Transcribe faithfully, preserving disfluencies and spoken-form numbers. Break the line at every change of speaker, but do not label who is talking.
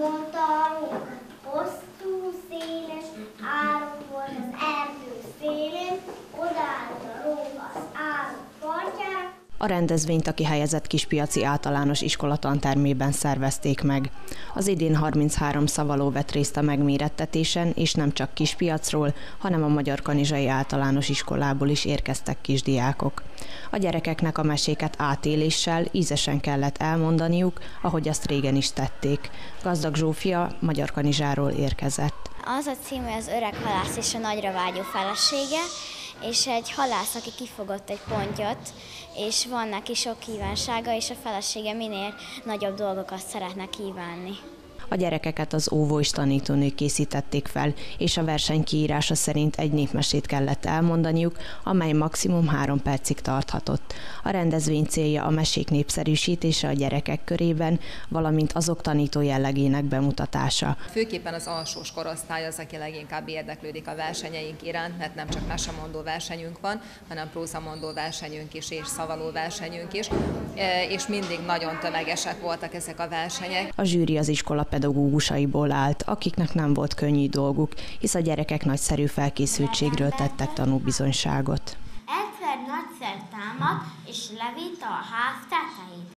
mondta a róka. Hosszú, széles árok volt az erdő szélén, odaállt a róka az árok partjára.
A rendezvényt a kihelyezett Kispiaci Általános Iskola tantermében szervezték meg. Az idén harminchárom szavaló vett részt a megmérettetésen, és nem csak Kispiacról, hanem a Magyarkanizsai Általános Iskolából is érkeztek kisdiákok. A gyerekeknek a meséket átéléssel, ízesen kellett elmondaniuk, ahogy azt régen is tették. Gazdag Zsófia Magyarkanizsáról érkezett.
Az a cím, hogy az öreg halász és a nagyra vágyó felesége, és egy halász, aki kifogott egy pontyot, és van neki sok kívánsága, és a felesége minél nagyobb dolgokat szeretne kívánni.
A gyerekeket az óvó és tanítónők készítették fel, és a verseny kiírása szerint egy népmesét kellett elmondaniuk, amely maximum három percig tarthatott. A rendezvény célja a mesék népszerűsítése a gyerekek körében, valamint azok tanító jellegének bemutatása.
Főképpen az alsós korosztály az, aki leginkább érdeklődik a versenyeink iránt, mert nem csak mesemondó versenyünk van, hanem prózamondó versenyünk is, és szavaló versenyünk is, és mindig nagyon tömegesek voltak ezek a versenyek.
A zsűri az iskola pedagógusaiból állt, akiknek nem volt könnyű dolguk, hisz a gyerekek nagyszerű felkészültségről tettek tanúbizonyságot.
Egyszer nagyszer támadt, és levitte a ház tetejét.